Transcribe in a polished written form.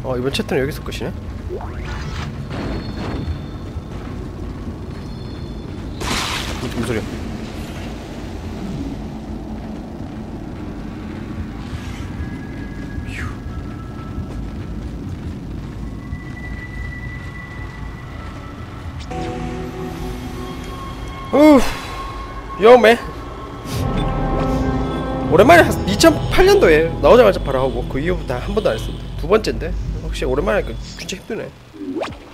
이번 챕터는 여기서 끝이네. 무슨 소리야? 위험해. 오랜만에 2008년도에 나오자마자 바로 하고 그 이후부터 한 번도 안 했습니다. 두 번째인데 확실히 오랜만에 하니까 진짜 힘드네.